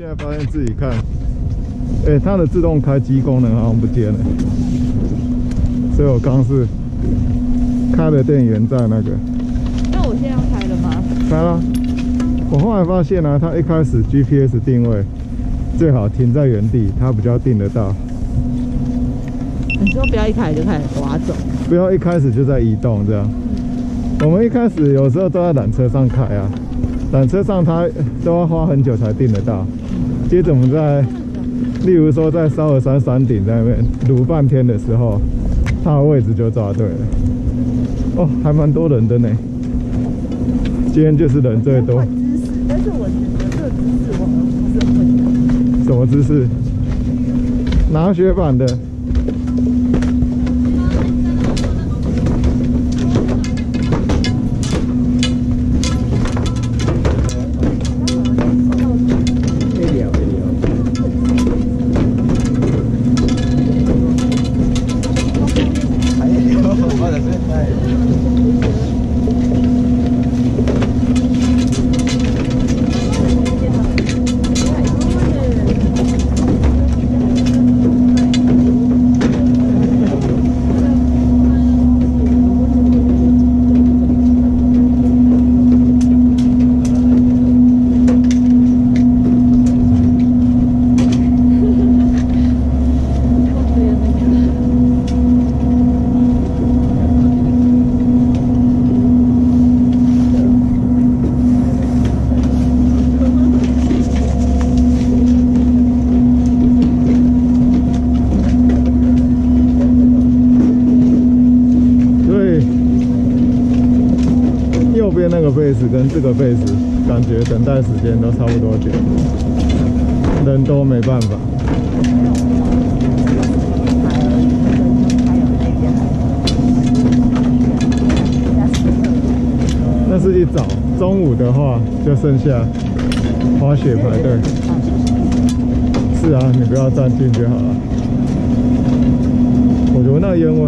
现在发现自己看，它的自动开机功能好像不见了，所以我刚是开了电源在那个。 那我现在要开了吗？ 开了。我后来发现呢，它一开始 GPS 定位最好停在原地，它比较定得到。 你说不要一开始就开始滑走， 不要一开始就在移动这样。我们一开始有时候都在缆车上开啊，缆车上它都要花很久才定得到。接着我们在，例如说在烧鹅山山顶那边撸半天的时候，它的位置就抓对了。哦，还蛮多人的呢。今天就是人最多。 换姿势，但是我觉得这个姿势我不是很会。 什么姿势？拿雪板的。那个贝斯跟这个贝斯，感觉等待时间都差不多久，人都没办法。那是一早，中午的话就剩下滑雪排队。是啊，你不要站近就好了。我闻到烟味，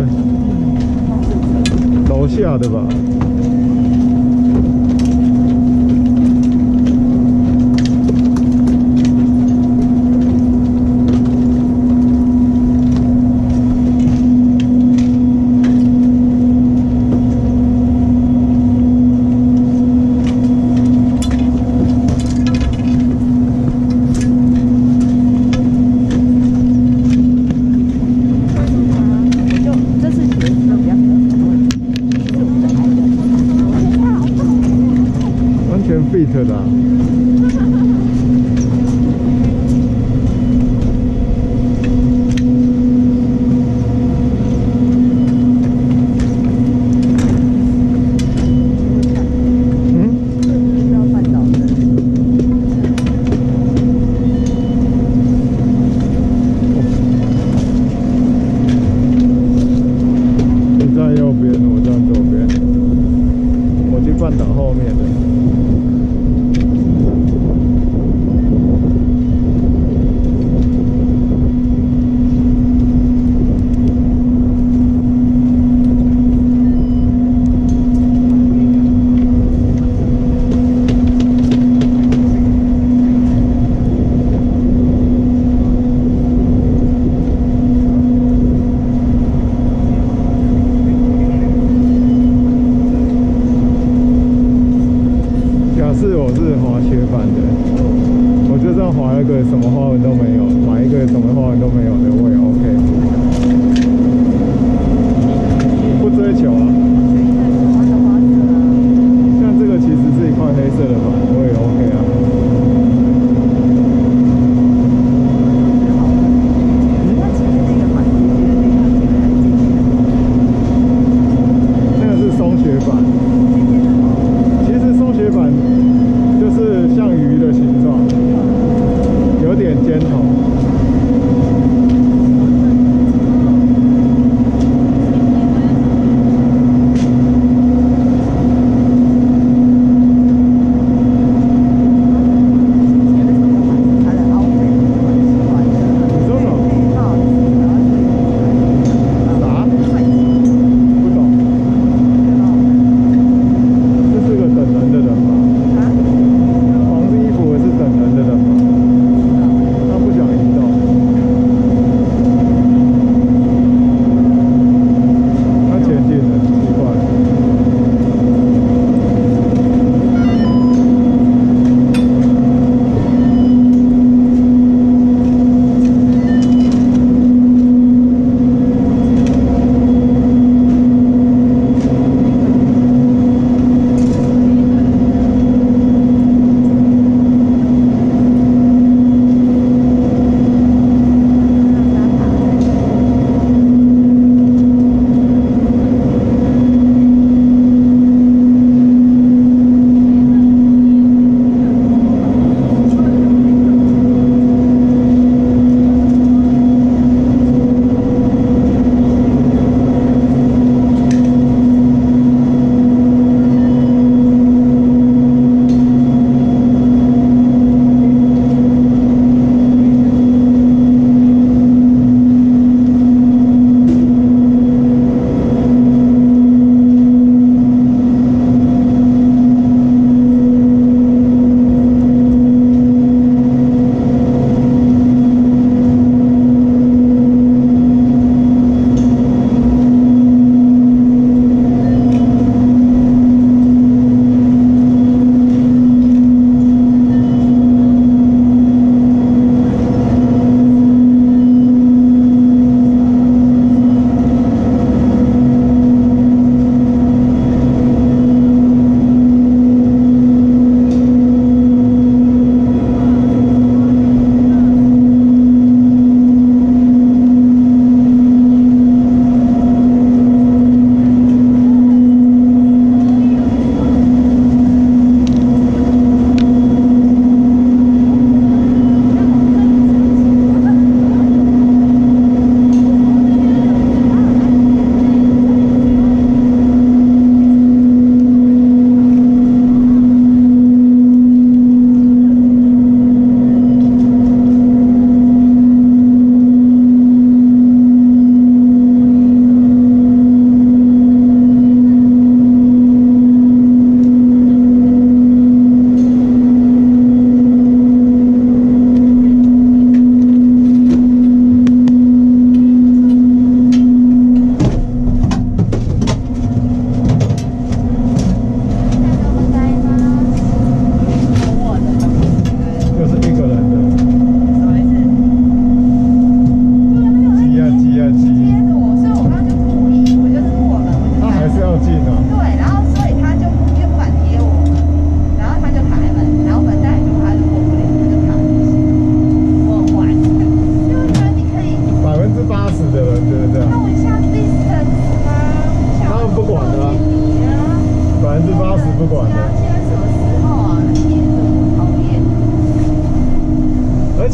楼下的吧。fit 的啊。我是滑雪板的，我就算滑一个什么花纹都没有，买一个什么花纹都没有的，我也 OK， 不追求啊。像这个其实是一块黑色的板，我也 OK 啊。那个是松雪板，其实松雪板就是像鱼的形状，有点尖头。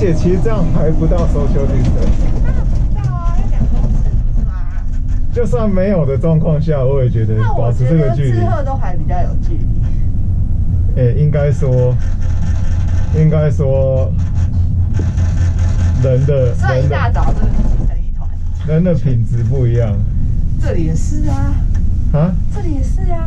且其实这样还不到 social distance。 到啊，要2公尺是吗？ 就算没有的状况下，我也觉得保持这个距离。 志贺都还比较有距离。 应该说， 算一大早真的是挤成一团。 人的品质不一样。 这里也是啊。 啊？ 这里也是啊。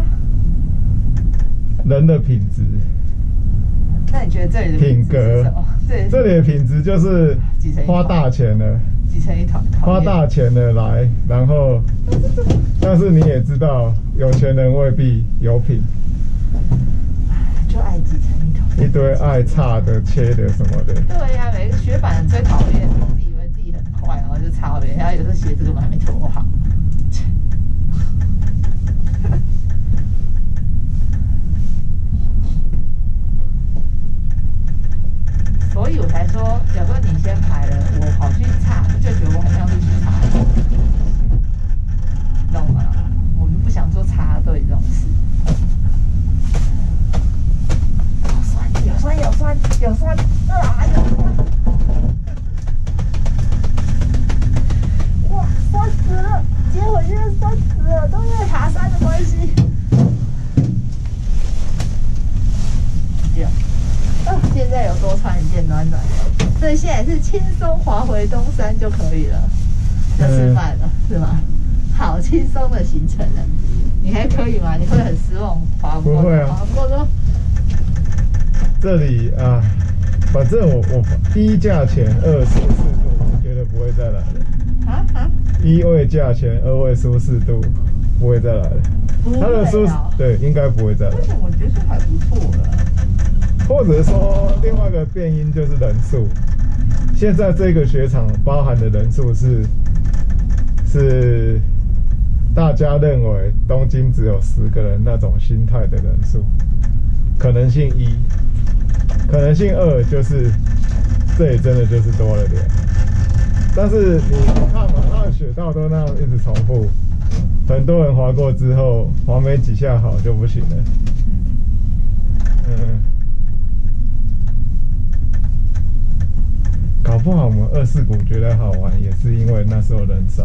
人的品质。 那你觉得这里的品格是什么？这里的品质就是花大钱了， 挤成一团， 花大钱了来，然后，但是你也知道，有钱人未必有品， 就爱挤成一团， 一堆爱差的、切的什么的。 对呀，每个学板人最讨厌，自以为自己很快，然后就差别人，然后有时候鞋子根本还没脱好。所以我才说，有时候你先排了，我跑去查，就觉得我好像是去查的，懂吗？我们不想做插队这种事。有酸，有酸，有酸，啊，有酸！哇，酸死了！结果现在酸死了，都因为爬山的关系。现在有多穿一件暖暖的，所以现在是轻松滑回东山就可以了，要吃饭了，是吗？好轻松的行程了，你还可以吗？你会很失望滑不过？ 不会啊， 滑不过说这里啊，反正我一价钱2舒适度，我觉得不会再来了。一位价钱2位舒适度，不会再来了。它的舒适对应该不会再来。 但是我觉得还不错了。 或者说另外一个变因就是人数，现在这个雪场包含的人数是大家认为东京只有10个人那种心态的人数，可能性1，可能性2就是这里真的就是多了点，但是你看嘛，它的雪道都那样一直重复，很多人滑过之后滑没几下好就不行了。搞不好我们24谷觉得好玩，也是因为那时候人少。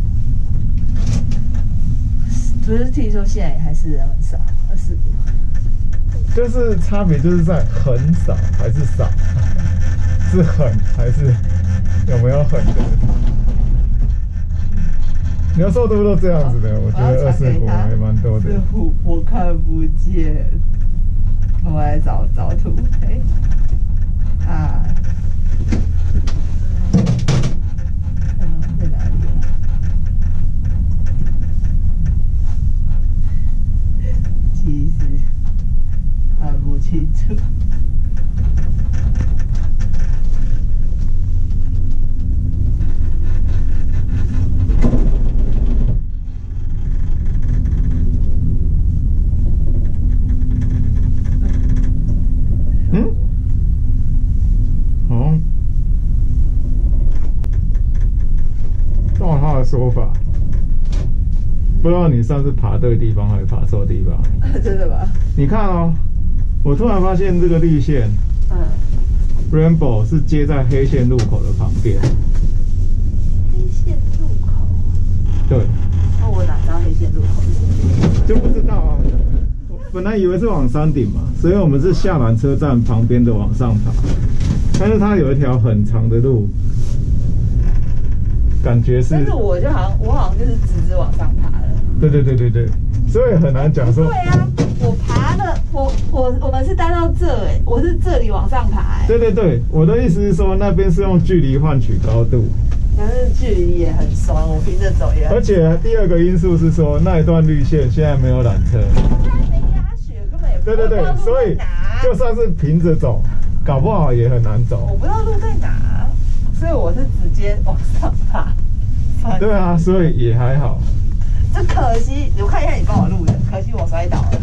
不是听说现在也还是人很少，24谷。 就是差别就是在很少还是少，是狠还是有没有狠的？牛兽都这样子的，我觉得24谷还蛮多的。 是我看不见，我来找图。在哪里啊？其实看不清楚。 照他的说法，不知道你上次爬对地方还是爬错地方？ 真的吗？ 你看哦，我突然发现这个绿线，Rainbow 是接在黑线路口的旁边。 黑线路口？ 对。 我哪知道黑线路口？ 就不知道啊。我本来以为是往山顶嘛，所以我们是下缆车站旁边的往上爬，但是它有一条很长的路。感觉是， 但是我好像就是直往上爬了。 对，所以很难讲说。 对啊，我爬了，我们是待到这我是这里往上爬对，我的意思是说那边是用距离换取高度， 但是距离也很爽，我凭着走也很。 而且第二个因素是说那一段绿线现在没有缆车， 没压雪，根本也不知道对，所以就算是平着走，搞不好也很难走。 我不知道路在哪。所以我是直接往上爬， 对啊，所以也还好。 这可惜，我看一下你帮我录的，可惜我摔倒了。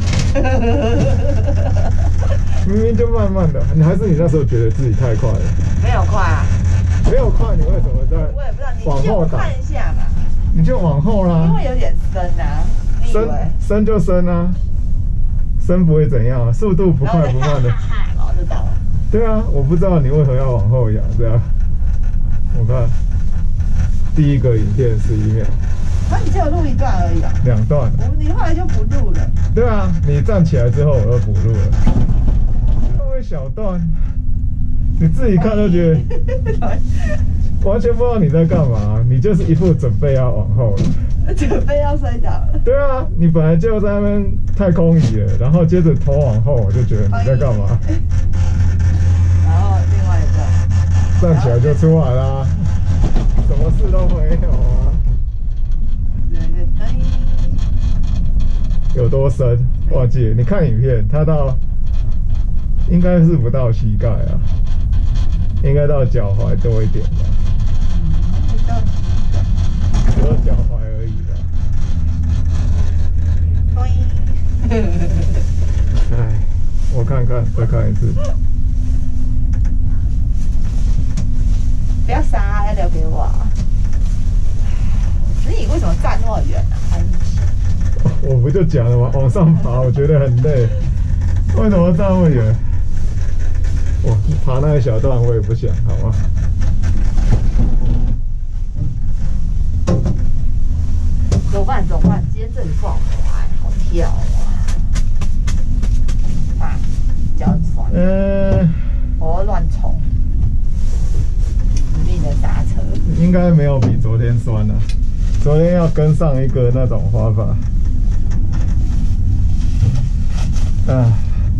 明明就慢慢的，还是你那时候觉得自己太快了？ 没有快啊， 没有快，你为什么在？ 我也不知道，你就看一下嘛。 你就往后啦。 因为有点深啊，你以为？ 深就深啊，深不会怎样啊，速度不快不慢的。 然后就到了。 对啊，我不知道你为何要往后仰这样。我看第一个影片11秒。 那你只有录一段而已啊 ？2段。 你后来就不录了。 对啊，你站起来之后我又补录了。那一小段，你自己看都觉得完全不知道你在干嘛，你就是一副准备要往后了， 准备要摔倒了。对啊，你本来就在那边太空椅了，然后接着头往后，我就觉得你在干嘛？ 然后另外一个站起来就出来啦，什么事都没有啊。有多深？忘记了，你看影片，它到应该是不到膝盖啊，应该到脚踝多一点吧。只有脚踝而已的。哎，我看看，再看一次。 不要杀，要留给我。你为什么站那么远啊？ 我不就讲了吗？往上爬，我觉得很累。为什么站那么远？我爬那一小段我也不想，好吗？ 走吧，走吧，今天这里不好滑，好跳啊！脚很酸。我会乱冲，死命的刹车。 应该没有比昨天酸了。昨天要跟上一个那种滑法。啊。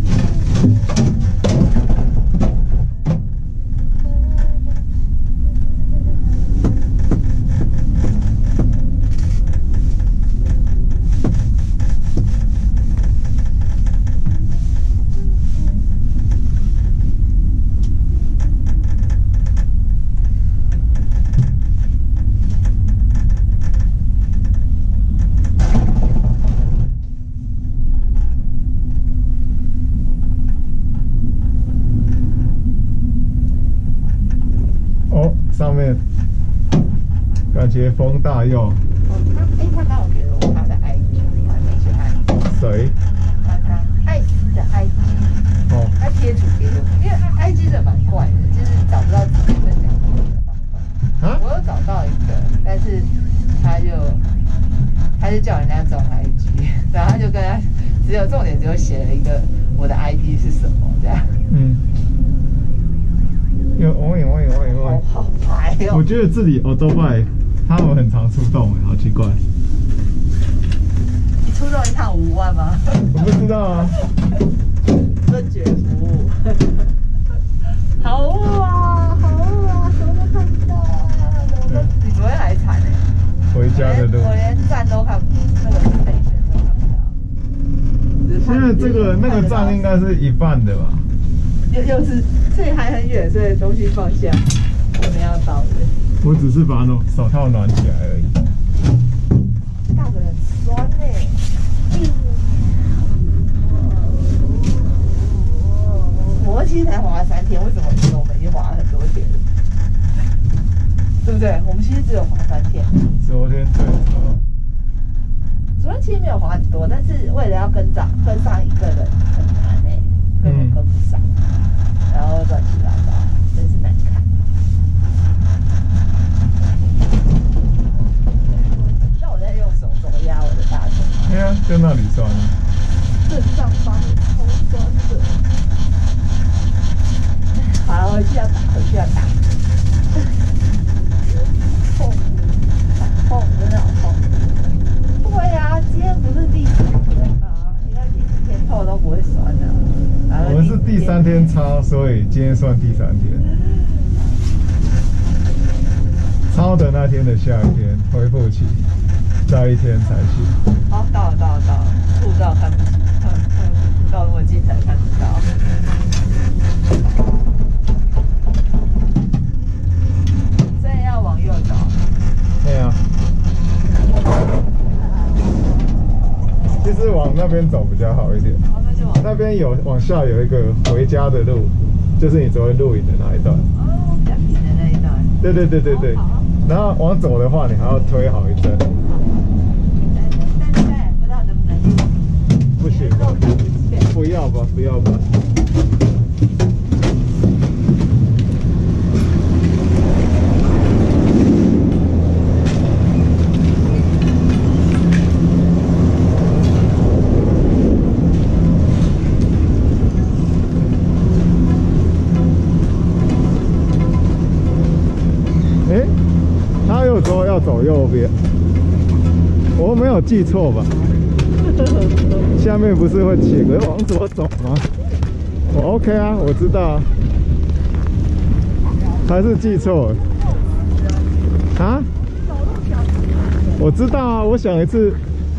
上面感觉风大用。 他刚好给了我他的 IG， 你还没去按。 谁？ 他艾斯的 IG。哦。他贴图给我，因为IG 真的蛮怪的，就是找不到自己分享的方法。啊？我有找到一个，但是他就叫人家装 IG， 然后他就跟他只有重点只有写了一个我的 ID 是什么这样。好白哦！ 我觉得这里欧洲拜他们很常出动好奇怪。 你出动一趟5万吗？ 我不知道啊。 尊爵服务。好啊，好啊，什么都看不到啊！你昨天还惨呢。 回家的路。 我连站都看不到，那个 station 都看不到。 现在那个站应该是一半的吧？ 又是，所以还很远，所以东西放下，我们要到的。 我只是把手套暖起来而已。 大腿很酸欸。我其实才滑了3天，为什么我们已经滑了很多天了？对不对？我们其实只有滑3天。 昨天最多。 昨天其实没有滑很多，但是为了要跟上一个人很难欸，根本跟不上。然后乱七八糟，真是难看。那我在用手怎么压我的大腿？ 对啊，就那里酸了。 正上方超酸的。好了，回去要打。痛，痛，真的好痛。对啊，今天不是第4天吗？应该第4天痛都不会酸的。 我们是第3天抄，所以今天算第3天。抄的那天的下一天恢复期，再1天才行。 好，到了，触到看不清，到那么近才看得到。所以要往右走。 对啊。其实往那边走比较好一点。那边往下有一个回家的路，就是你昨天录影的那一段。 哦，比较平的那一段。 对。然后往走的话，你还要推好一阵。 不知道能不能。 不行。不要吧。 要走右边。我没有记错吧？下面不是会写个往左走吗？我 OK 啊，我知道啊。还是记错了？啊？我知道啊，我想一次。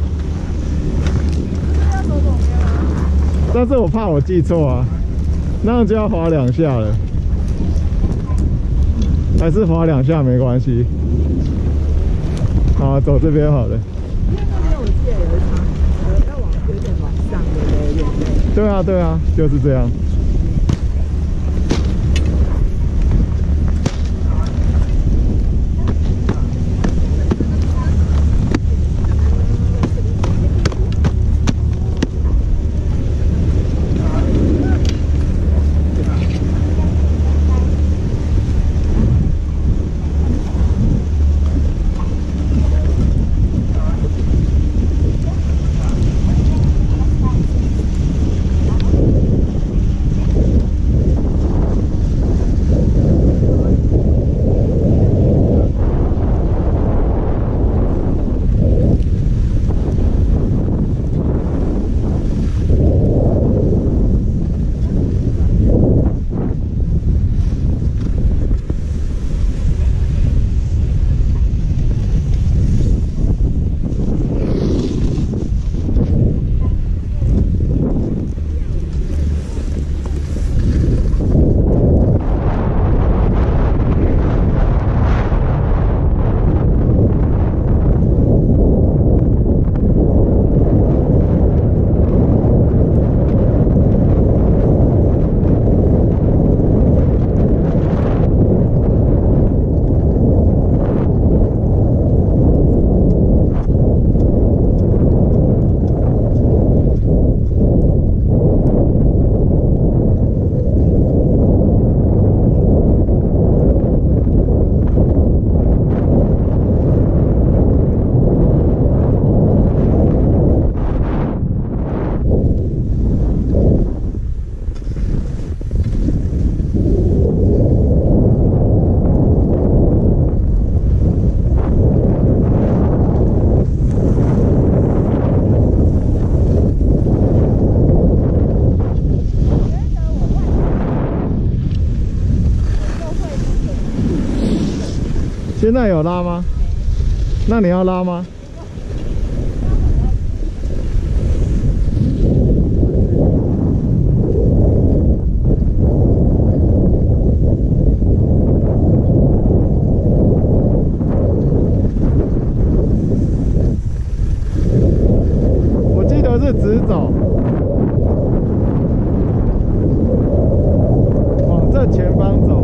但是我怕我记错啊，那样就要滑2下了。还是滑2下没关系。好，走这边好了。 因为那边我记得有一场，要往有点往上的对不对？ 对啊，对啊，就是这样。现在有拉吗？那你要拉吗？我记得是直走，往正前方走。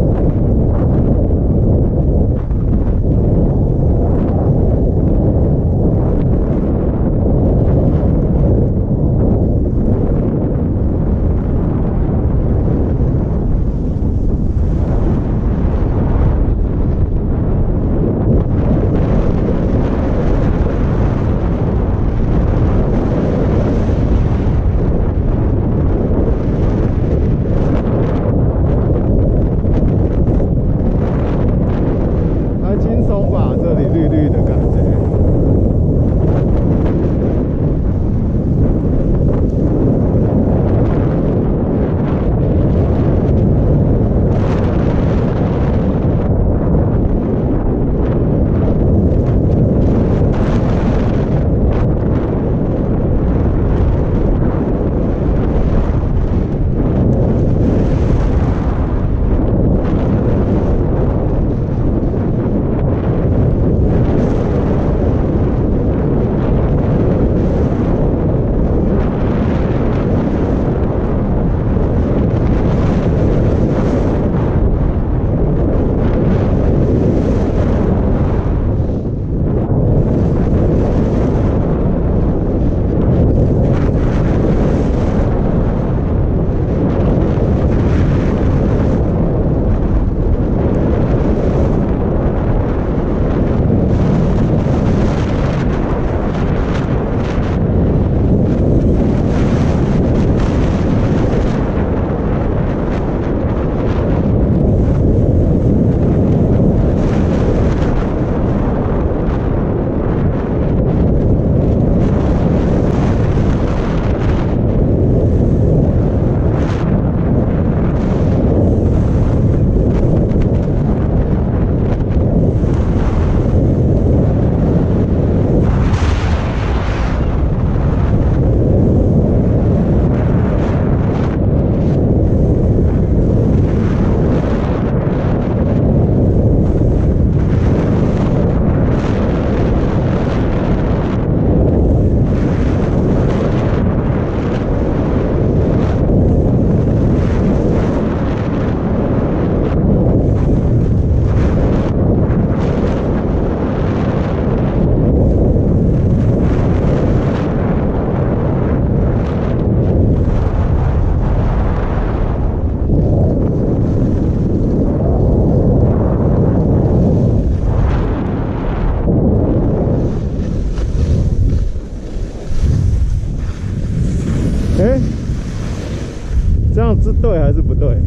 对还是不对？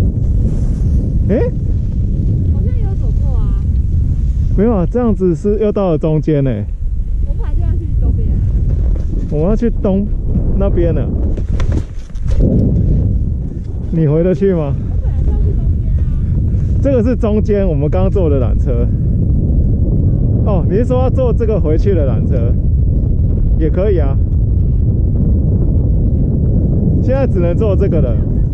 好像有走过啊。 没有啊，这样子是又到了中间呢。 我本来就要去东边。 我们要去东那边了。你回得去吗？ 我本来就要去东边啊。 这个是中间我们刚刚坐的缆车。哦，你是说要坐这个回去的缆车？也可以啊。现在只能坐这个了。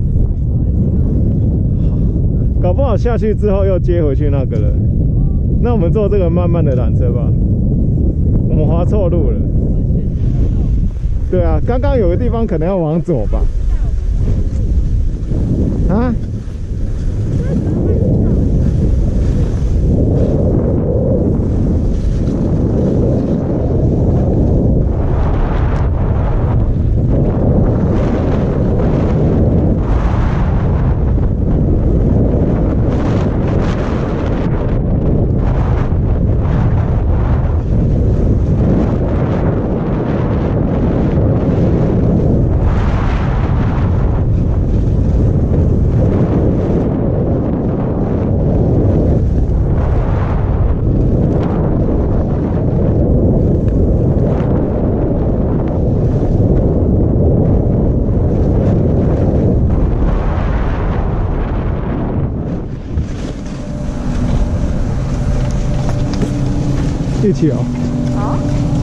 搞不好下去之后又接回去那个了。那我们坐这个慢慢的缆车吧。我们滑错路了。对啊，刚刚有个地方可能要往左吧。啊？一起哦。 好。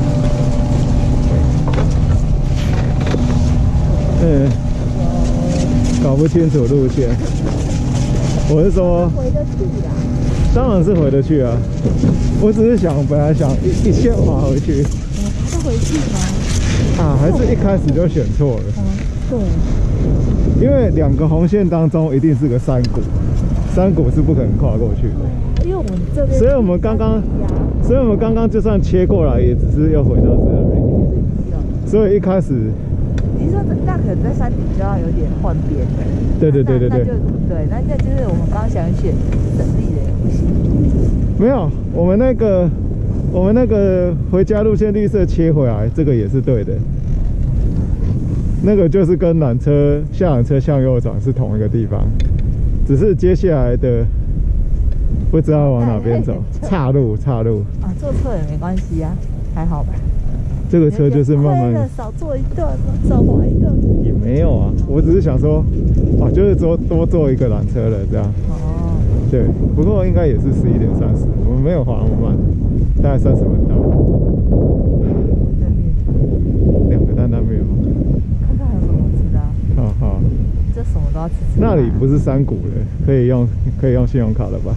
搞不清楚路线。我是说， 回得去啦。 当然是回得去啊。我只是想，本来想一线滑回去。 滑得回去吗？ 啊，还是一开始就选错了。 对。 因为2个红线当中一定是个山谷，山谷是不可能跨过去的。 因为我们这边， 所以我们刚刚就算切过来，也只是又回到这里。所以一开始， 你是说那可能在山顶就要有点换边的。 对， 那就是我们刚刚想选省力的路线。 没有，我们那个回家路线绿色切回来，这个也是对的。那个就是跟缆车下缆车向右转是同一个地方，只是接下来的。不知道往哪边走，岔路啊，坐车也没关系啊，还好吧。 这个车就是慢慢少坐一段，少滑一段。 也没有啊，我只是想说，就是多坐一个缆车了这样。 哦。 对，不过应该也是11点30，我们没有滑那么慢，大概30分到。2个担担面吗？ 看看还有什么吃的啊？ 好。 这什么都要吃。 那里不是山谷了，可以用信用卡了吧？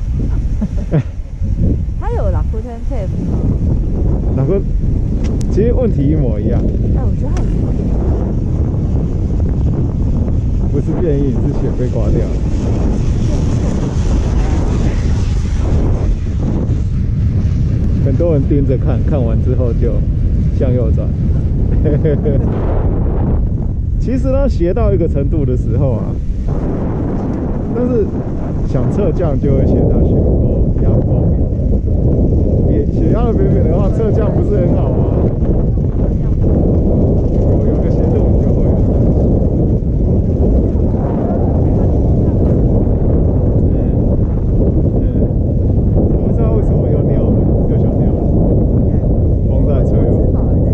它有Rakuten Pay吗？ 哪个？其实问题一模一样。 我觉得很不是变异，是血被刮掉了。很多人盯着看，看完之后就向右转。其实它斜到一个程度的时候啊，但是想侧降就会斜到斜坡压坡边，斜压的扁扁的话，侧降不是很好吗？有个斜度你就会了。不知道为什么又尿了，又想尿了，风在吹哦。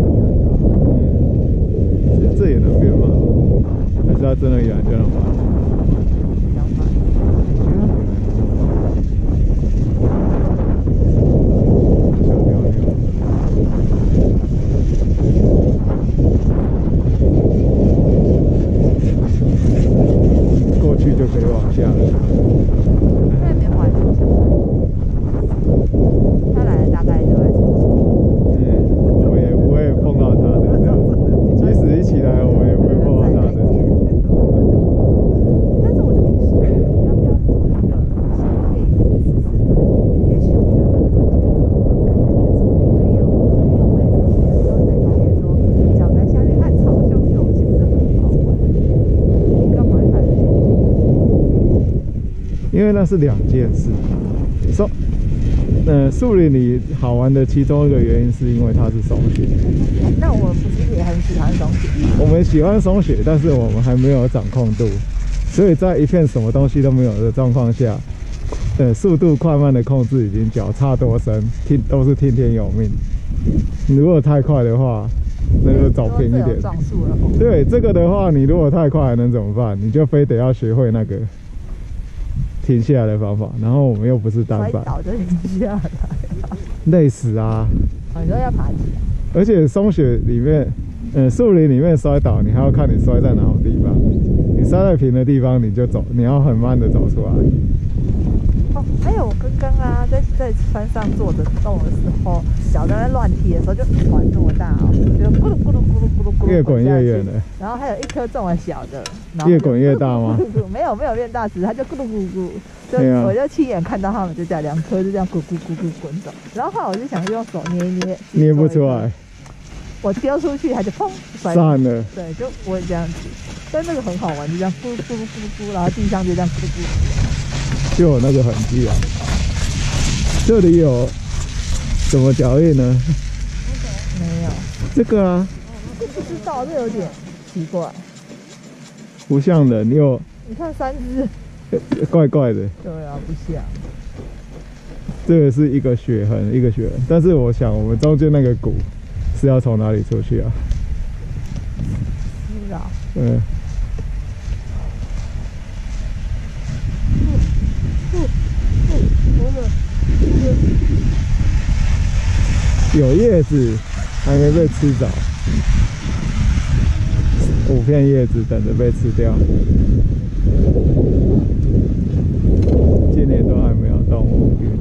这也能变慢吗？还是它真的原来就能慢？过去就可以往下了。 那边滑挺小的，他来了大概就在我也不会碰到他的这样子，即使一起来，我也不会碰到他的。 但是我就不是，要不要走那个可以试试？也许我觉得跟那边是不一样，因为我也是骑的时候才发现说，脚在下面按朝向右，其实很好玩。你干嘛看得见？ 因为那是2件事。树林里好玩的其中一个原因是因为它是松雪。 那我们不是也很喜欢松雪？ 我们喜欢松雪，但是我们还没有掌控度。 所以在一片什么东西都没有的状况下，速度快慢的控制已经脚差多深，都是听天由命。如果太快的话，那就走平一点。 撞树了。 对，这个的话，你如果太快能怎么办？你就非得要学会那个停下来的方法。然后我们又不是单板， 摔倒就停下来， 累死啊！ 你说要爬起来， 而且松雪里面，树林里面摔倒，你还要看你摔在哪种地方。你摔在平的地方，你就走，你要很慢的走出来。 哦，还有我刚刚啊，在山上做的动的时候，脚在那乱踢的时候，就团这么大哦，就咕噜咕噜咕噜咕噜咕噜， 越滚越远了。 然后还有一颗这么小的，然后越滚越大吗？ 没有变大，只是它就咕噜咕噜，就啊、 我就亲眼看到它们就这样2颗就这样咕咕咕咕滚走。然后后来我就想用手捏一捏， 捏不出来。 我丢出去，它就砰散了。 对，就不会这样子。但那个很好玩，就这样咕噜咕噜咕噜咕，然后地上就这样咕噜咕噜。 就有那个痕迹啊。这里有什么脚印呢？ 没有。 这个啊。 不知道，这有点奇怪。 不像人，又。 你看3只。 怪怪的。 对啊，不像。 这个是一个血痕，但是我想我们中间那个骨是要从哪里出去啊？ 是啊。 有叶子还没被吃着，5片叶子等着被吃掉。今年都还没有动物园。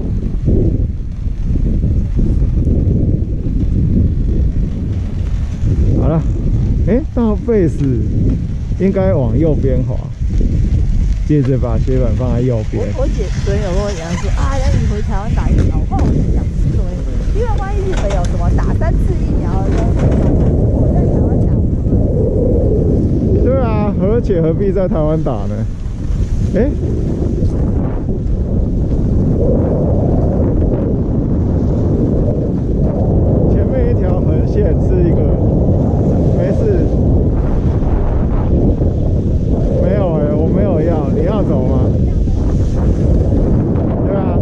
好了，到base应该往右边滑，接着把雪板放在右边。 我姐昨天有跟我讲说啊，要你回台湾打疫苗，后来我就想说，因为万一日本有什么打3次疫苗的东西，我在台湾打， 对啊，而且何必在台湾打呢？前面一条横线是一个，没事，没有我没有要，你要走吗？对啊。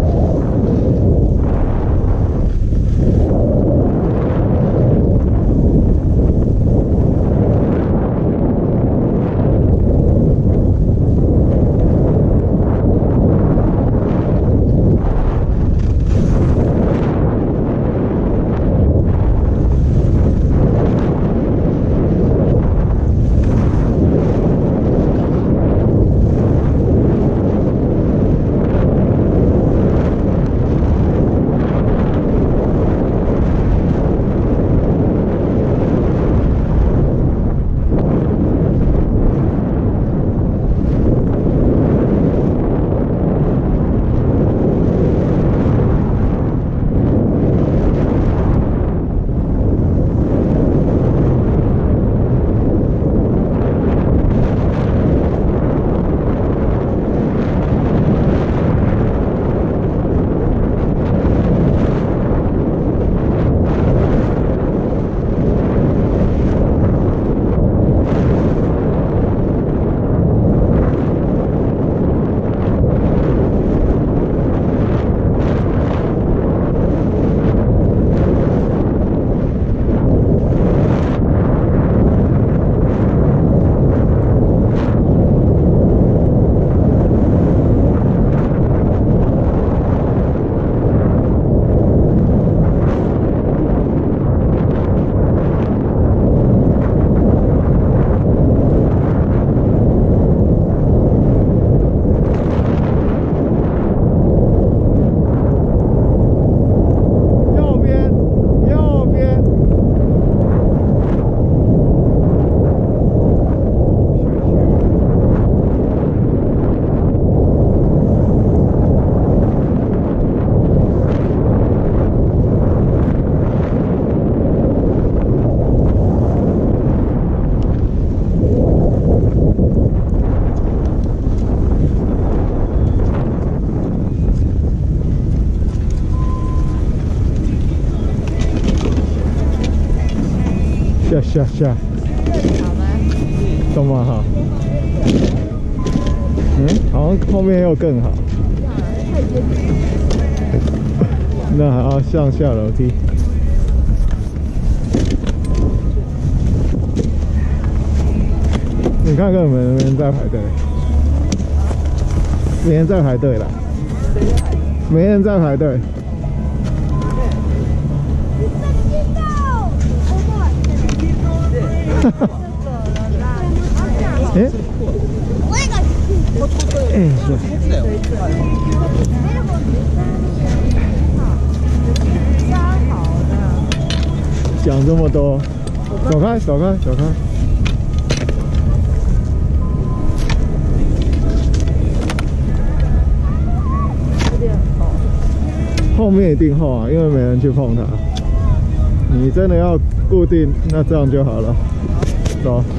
下。 好吗？ 懂吗哈？ 好像后面又更好。那还要上下楼梯。你看看没人在排队？没人在排队了。没人在排队。哈哈。哎。哎，讲这么多，走开，走开，走开。后面一定厚啊，因为没人去碰它。你真的要固定，那这样就好了。走。